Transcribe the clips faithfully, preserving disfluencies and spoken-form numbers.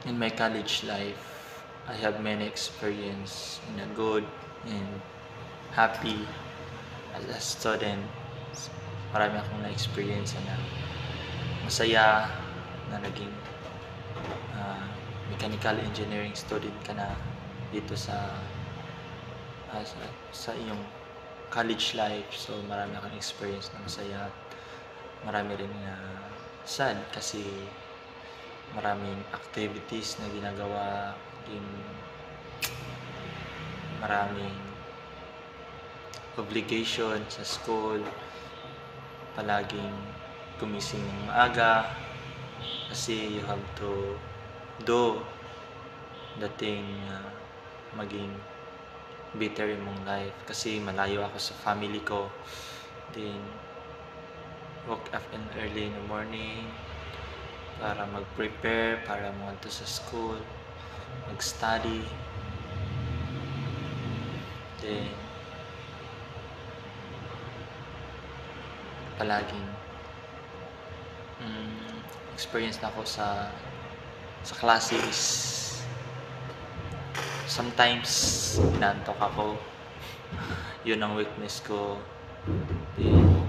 In my college life, I have many experience in a good and happy as a student. Marami akong na-experience na masaya na naging uh, mechanical engineering student ka na dito sa, uh, sa sa iyong college life. So marami akong experience na masaya. Marami rin na sad kasi maraming activities na ginagawa din, maraming obligation sa school, palaging gumising ng maaga kasi you have to do the thing uh, maging better in mong life kasi malayo ako sa family ko. Then woke up in early in the morning para mag-prepare, para pumunta sa school, mag-study. Then palaging mm, experience na ako sa sa classes. Sometimes inaantok ako. Yun ang weakness ko. Then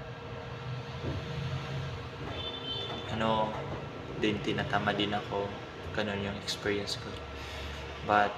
ano din tinatama din ako. Ganun yung experience ko. But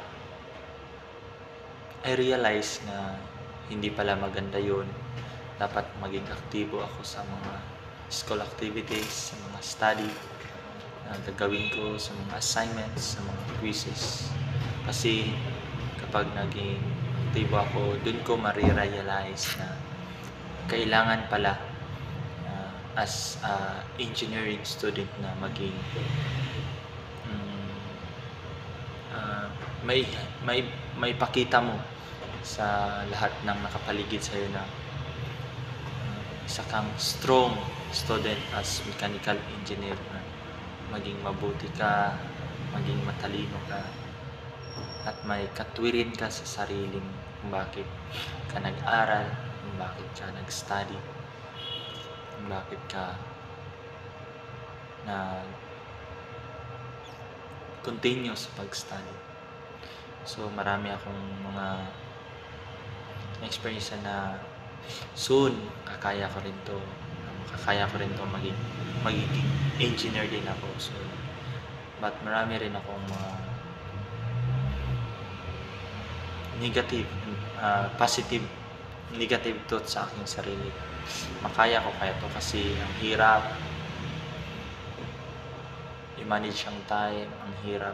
I realize na hindi pala maganda yun. Dapat maging aktibo ako sa mga school activities, sa mga study na gagawin ko, sa mga assignments, sa mga quizzes. Kasi kapag naging aktibo ako, dun ko marirealize na kailangan pala uh, as a engineering student na maging um, uh, may may may pakita mo sa lahat ng nakapaligid sa iyo na uh, isa kang strong student as mechanical engineer, na maging mabuti ka, maging matalino ka, at may katwirin ka sa sariling kung bakit ka nag-aral, kung bakit ka nag-study, kung bakit ka na continue sa pag-study. So marami akong mga experience na soon kakaya ko rin to, kakaya ko rin to maging magiging engineer din ako. So but marami rin akong mga negative, uh, positive, negative thoughts sa aking sarili. Makaya ko kaya to kasi ang hirap i-manage ang time, ang hirap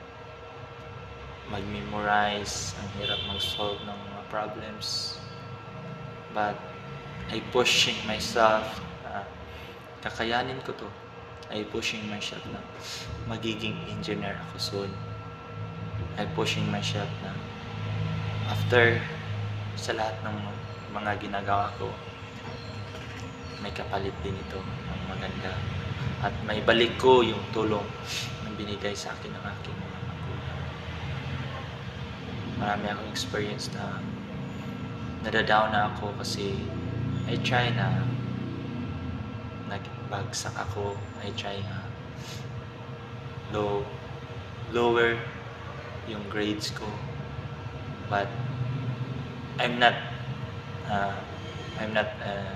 mag-memorize, ang hirap mag-solve ng mga problems. But I pushing myself, uh, kakayanin ko to. I pushing myself na magiging engineer ako soon. I pushing myself na after sa lahat ng mga ginagawa ko, may kapalit din ito ng maganda. At may balik ko yung tulong na binigay sa akin ng aking mga magulang. Marami akong experience na nadadown na ako kasi I try na nagbagsak ako. I try na low, lower yung grades ko. But I'm not uh, I'm not a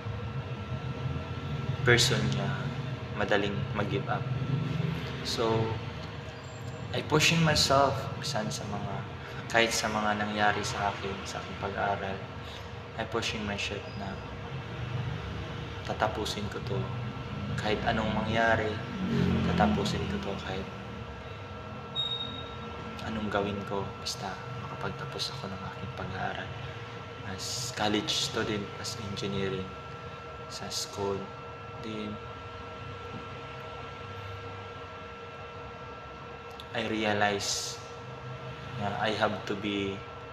person na madaling mag-give up. So I pushing myself bisan sa mga kahit sa mga nangyari sa akin sa aking pag-aaral. I pushing myself na tatapusin ko to kahit anong mangyari. Tatapusin ko to kahit anong gawin ko, basta makapagtapos ako ng aking pag-aaral as college student, as engineering sa school. Then I realize na I have to be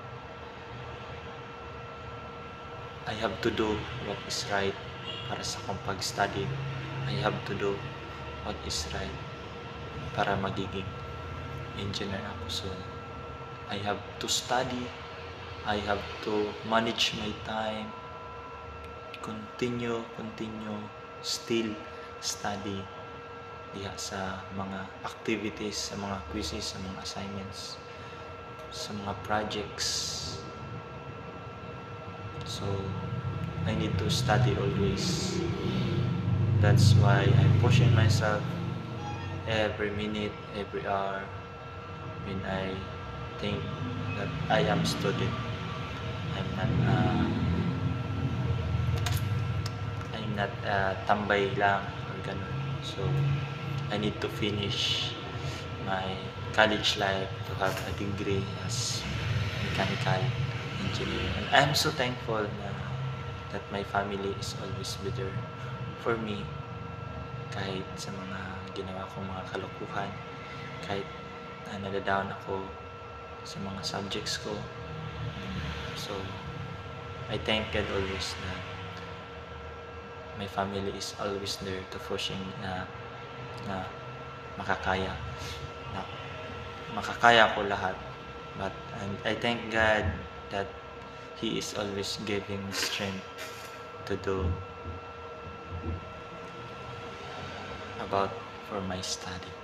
I have to do what is right para sa akong pag-study. I have to do what is right para magiging engineer ako soon. I have to study. I have to manage my time. Continue, continue, still study. diha sa mga activities, sa mga quizzes, sa mga assignments, sa mga projects. So I need to study always. That's why I'm pushing myself every minute, every hour when I think that I am student. I'm not uh, I'm not uh, tambay lang or ganun. So I need to finish my college life to have a degree as mechanical engineer. And I'm so thankful na that my family is always be there for me kahit sa mga ginawa kong mga kalokohan, kahit uh, nadadown ako sa mga subjects ko. So I thank God always na my family is always there to pushing na na makakaya na makakaya ko lahat. But and I thank God that He is always giving me strength to do about for my study.